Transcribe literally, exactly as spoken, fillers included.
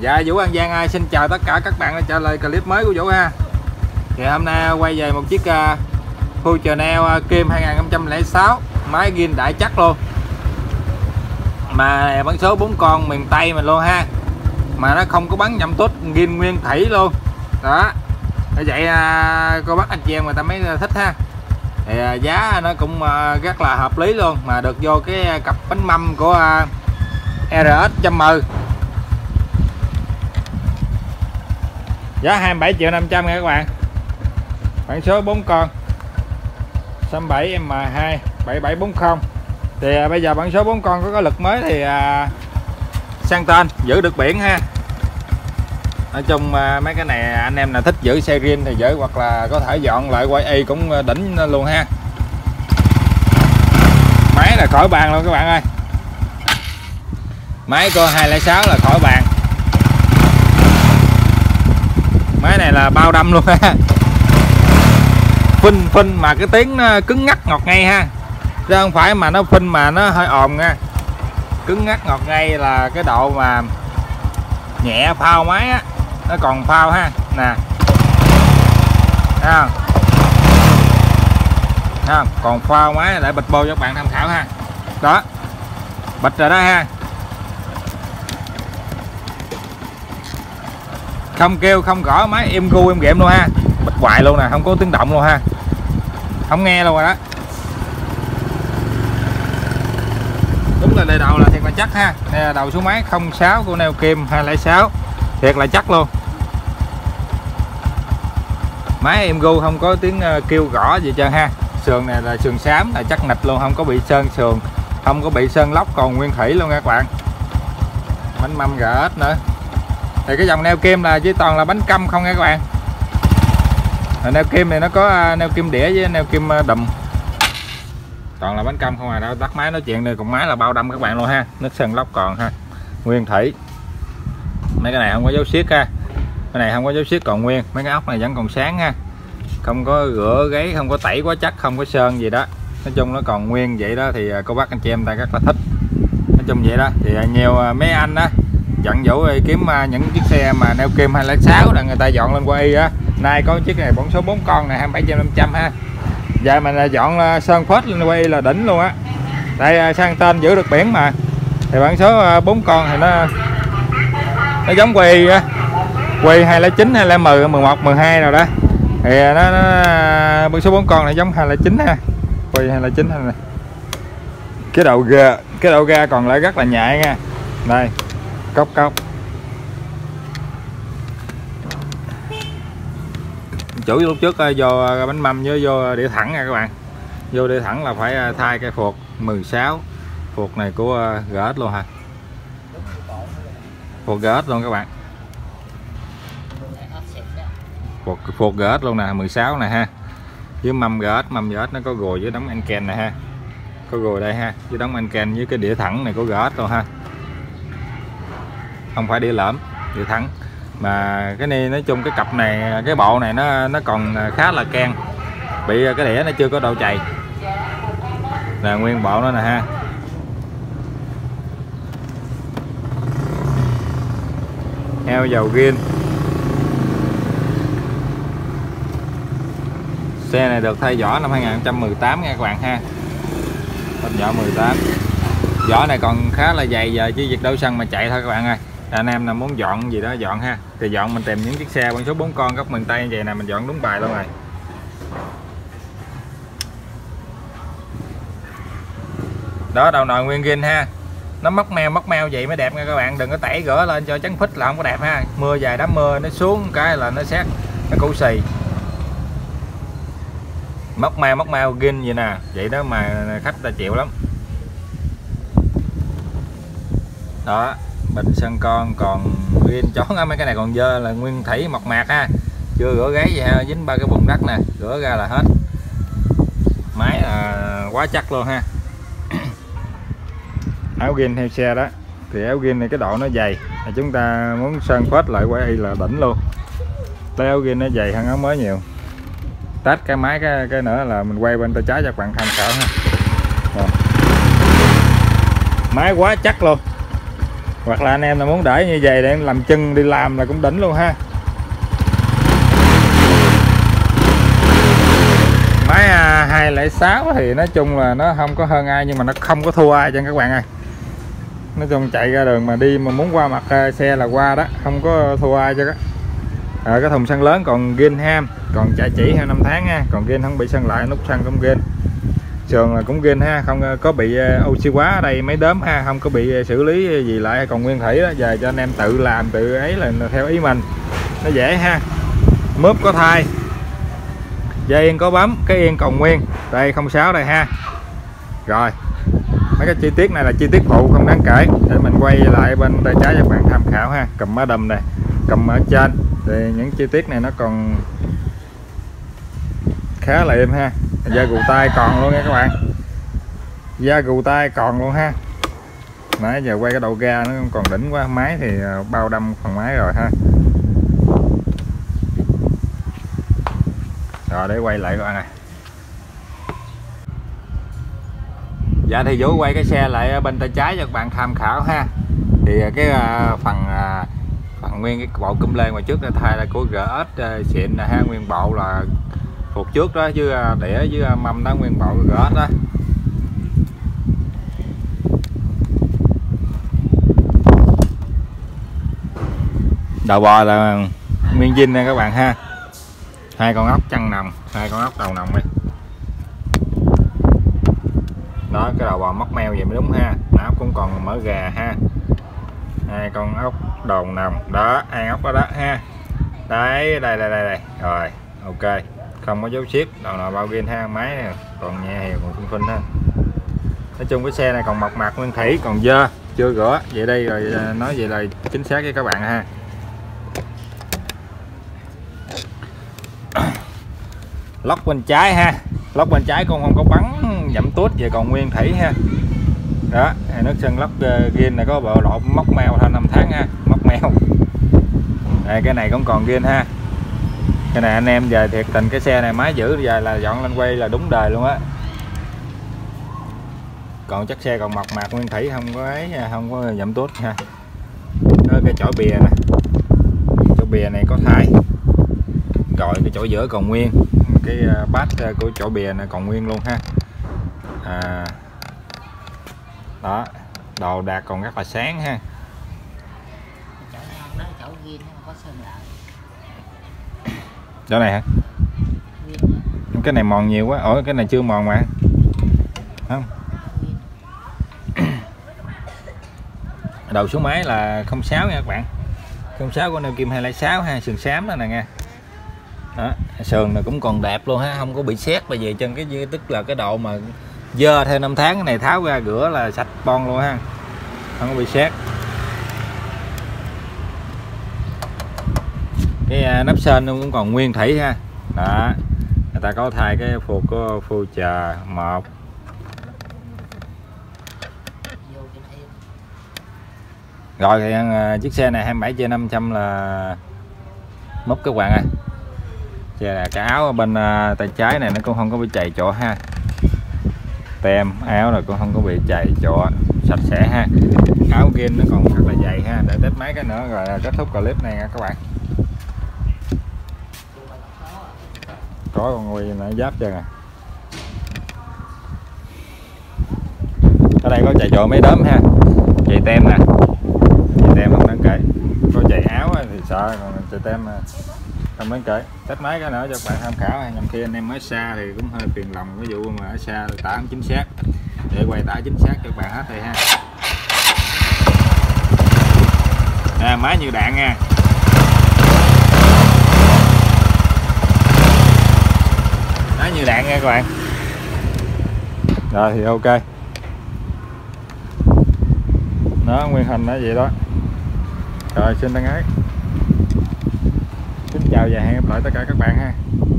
Dạ Vũ An Giang xin chào tất cả các bạn đã trở lại clip mới của Vũ ha. Thì hôm nay quay về một chiếc uh, Full Chanel uh, Kim hai không không sáu, máy zin đại chắc luôn. Mà bắn số bốn con miền Tây mình luôn ha. Mà nó không có bắn nhậm tút, zin nguyên thủy luôn. Đó. Như vậy uh, cô bác anh chị em người ta mới thích ha. Thì uh, giá nó cũng uh, rất là hợp lý luôn, mà được vô cái cặp bánh mâm của uh, R S một trăm M. Giá hai mươi bảy triệu năm trăm nha các bạn. Bản số bốn con sáu bảy M hai bảy bảy bốn không. Thì à, bây giờ bản số bốn con có cái lực mới thì à, sang tên giữ được biển ha. Nói chung à, mấy cái này anh em nào thích giữ xe riêng thì giữ, hoặc là có thể dọn lại quay y cũng đỉnh luôn ha. Máy là khỏi bàn luôn các bạn ơi. Máy của hai không sáu là khỏi bàn. Máy này là bao đâm luôn ha. Phinh phinh mà cái tiếng nó cứng ngắt ngọt ngay ha, chứ không phải mà nó phinh mà nó hơi ồn nha. Cứng ngắt ngọt ngay là cái độ mà nhẹ phao máy á, nó còn phao ha. Nè, thấy không? Thấy không? Còn phao máy để bịch bô cho các bạn tham khảo ha. Đó, bịch rồi đó ha. Không kêu không gõ, máy im gu im ghệm luôn ha. Bịch hoài luôn nè, không có tiếng động luôn ha, không nghe luôn rồi đó. Đúng là đời đầu là thiệt là chắc ha. Đây là đầu số máy không sáu của neo Kim hai không sáu, thiệt là chắc luôn. Máy im gu, không có tiếng kêu gõ gì trơn ha. Sườn này là sườn xám, là chắc nịch luôn, không có bị sơn sườn, không có bị sơn lóc, còn nguyên thủy luôn nha các bạn. Bánh mâm R S nữa. Thì cái dòng neo Kim là chỉ toàn là bánh căm không nha các bạn. Neo Kim này nó có neo Kim đĩa với neo Kim đùm, toàn là bánh căm không à. Đâu tắt máy nói chuyện đây, còn máy là bao đâm các bạn luôn ha, nước sơn lóc còn ha, nguyên thủy. Mấy cái này không có dấu xiết ha, cái này không có dấu xiết còn nguyên. Mấy cái ốc này vẫn còn sáng ha, không có rửa gáy, không có tẩy quá chắc, không có sơn gì đó. Nói chung nó còn nguyên vậy đó, thì cô bác anh chị em ta rất là thích. Nói chung vậy đó, thì nhiều mấy anh đó dẫn Vũ đi kiếm những chiếc xe mà neo Kim hai không sáu là người ta dọn lên qua y á. Nay có chiếc này bóng số bốn con này hai mươi bảy triệu năm trăm ha. Giờ mình là dọn sơn phết lên qua y là đỉnh luôn á. Đây sang tên giữ được biển mà. Thì bản số bốn con thì nó nó giống qua y á. Qua y hai không chín, hai không mười, mười một, mười hai nào đó. Thì nó, nó bản số bốn con này giống hai không chín ha. Qua y hai không chín này. Cái đầu ga, cái đầu ga còn lại rất là nhạy nha. Đây. Cốc cốc. Chủ lúc trước vô bánh mâm với vô đĩa thẳng nha các bạn. Vô đĩa thẳng là phải thay cái phuộc mười sáu. Phuộc này của R S luôn hả? Phuộc R S luôn các bạn. Phuộc, phuộc R S luôn nè, mười sáu nè ha. Với mâm R S, mâm R S nó có gùi với đóng anh ken này ha. Có gùi đây ha, với đóng anh ken với cái đĩa thẳng này của R S luôn ha. Không phải đĩa lõm, đĩa thẳng. Mà cái này nói chung cái cặp này, cái bộ này nó nó còn khá là keng, bị cái đĩa nó chưa có độ chày là nguyên bộ đó nè ha. Heo dầu gin. Xe này được thay vỏ năm hai không một tám nha các bạn ha. Thay vỏ mười tám. Vỏ này còn khá là dày, giờ chỉ việc đổ xăng mà chạy thôi các bạn ơi. Anh em nào muốn dọn gì đó dọn ha, thì dọn mình tìm những chiếc xe bản số bốn con góc miền Tây như vậy nè, mình dọn đúng bài luôn rồi. Đó, đầu nồi nguyên zin ha. Nó móc meo móc meo vậy mới đẹp nha các bạn, đừng có tẩy rửa lên cho trắng phích là không có đẹp ha. Mưa dài đám mưa nó xuống cái là nó xét, nó cũ xì. Móc meo móc meo zin vậy nè, vậy đó mà khách ta chịu lắm. Đó, bình sơn con còn nguyên chón á, mấy cái này còn dơ là nguyên thủy mộc mạc ha, chưa rửa gáy gì ha, dính ba cái bùn đất nè, rửa ra là hết. Máy là quá chắc luôn ha. Áo gin theo xe đó, thì áo gin này cái độ nó dày, thì chúng ta muốn sơn phết lại qua y là đỉnh luôn. Lấy áo gin nó dày hơn áo mới nhiều. Tách cái máy cái cái nữa là mình quay bên tay trái cho các bạn tham khảo ha. Rồi. Máy quá chắc luôn. hoặc là anh em là muốn để như vậy để em làm chân đi làm là cũng đỉnh luôn ha. Máy hai không sáu thì nói chung là nó không có hơn ai nhưng mà nó không có thua ai cho các bạn ơi. Nói chung chạy ra đường mà đi mà muốn qua mặt xe là qua đó, không có thua ai cho các. Ở cái thùng xăng lớn còn gin ham, còn chạy chỉ theo năm tháng ha, còn gin không bị săn lại, nút xăng cũng gin. Sườn là cũng gin ha, không có bị oxy hóa ở đây mấy đốm ha, không có bị xử lý gì lại, còn nguyên thủy đó, về cho anh em tự làm tự ấy là theo ý mình. Nó dễ ha. Mướp có thay. Dây yên có bấm, cái yên còn nguyên. Đây không sáu đây ha. Rồi. Mấy cái chi tiết này là chi tiết phụ không đáng kể, để mình quay lại bên tay trái cho các bạn tham khảo ha. Cầm má đầm này, cầm ở trên thì những chi tiết này nó còn khá là êm ha. Da gù tay còn luôn nha các bạn, da gù tay còn luôn ha. Nãy giờ quay cái đầu ga nó còn đỉnh quá, máy thì bao đâm phần máy rồi ha. Rồi để quay lại các bạn này. Dạ thì Vũ quay cái xe lại bên tay trái cho các bạn tham khảo ha. Thì cái phần phần nguyên cái bộ cúm lê ngoài trước đã thay là của giê ét xịn là ha, nguyên bộ là phục trước đó, chứ đĩa với mâm đó nguyên bộ giê ét đó. Đầu bò là nguyên zin nha các bạn ha. Hai con ốc chân nòng, hai con ốc đầu nòng đi. Đó, cái đầu bò móc meo vậy mới đúng ha. Ốc cũng còn mở gà ha. Hai con ốc đầu nòng đó, hai ốc đó đó ha. Đấy, đây đây đây đây. Rồi, ok. Không có dấu ship, đầu nào bao ghiên ha, máy này còn nhẹ thì còn phun phun ha. Nói chung cái xe này còn mộc mạc nguyên thủy, còn dơ, chưa rửa. Vậy đây rồi nói vậy là chính xác với các bạn ha. Lốc bên trái ha, lốc bên trái con không có bắn dặm tuốt về còn nguyên thủy ha. Đó, nước sơn lốc ghiên này có bộ lộ móc meo hơn năm tháng ha, móc meo. Đây, cái này cũng còn ghiên ha. Cái này anh em về thiệt tình cái xe này máy giữ giờ là dọn lên quay là đúng đời luôn á. Còn chắc xe còn mộc mạc nguyên thủy, không có ấy, không có dặm tuốt ha. Đó, cái chổi bìa nè, chỗ bìa này có thay. Rồi cái chỗ giữa còn nguyên, cái bát của chỗ bìa này còn nguyên luôn ha. À, đó, đồ đạc còn rất là sáng ha. Chỗ này hả? Cái này mòn nhiều quá, ở cái này chưa mòn mà. Không. Đầu số máy là không sáu nha các bạn. không sáu của neo kim hai không sáu ha, sườn xám đó nè nha. Đó, sườn này cũng còn đẹp luôn ha, không có bị sét bây giờ chân, cái tức là cái độ mà dơ theo năm tháng cái này tháo ra rửa là sạch bon luôn ha, không có bị sét. Cái nắp sên nó cũng còn nguyên thủy ha. Đó, người ta có thay cái phù của phù chờ một. Rồi thì chiếc xe này hai mươi bảy trên năm trăm là múc các bạn ơi. Xe là cái áo ở bên uh, tay trái này nó cũng không có bị chày chỗ ha. Tem áo rồi cũng không có bị chày chỗ, sạch sẽ ha. Áo ghiên nó còn rất là dày ha. Để test mấy cái nữa rồi kết thúc clip này nha các bạn. Có con nguy nó giáp chân à. Ở đây có chày chỗ mấy đốm ha. Chày tem nè. Chày tem không đáng kể. Có chày áo thì sợ, còn chày tem không đáng kể. Test mấy cái nữa cho các bạn tham khảo. Nhằm khi anh em ở xa thì cũng hơi phiền lòng, ví dụ mà ở xa tả không chính xác, để quay tả chính xác cho các bạn hết rồi ha. À, máy như đạn nha. Máy như đạn nha các bạn. Rồi thì ok. Đó, nguyên hình nó vậy đó. Rồi xin thân ái, kính chào và hẹn gặp lại tất cả các bạn ha.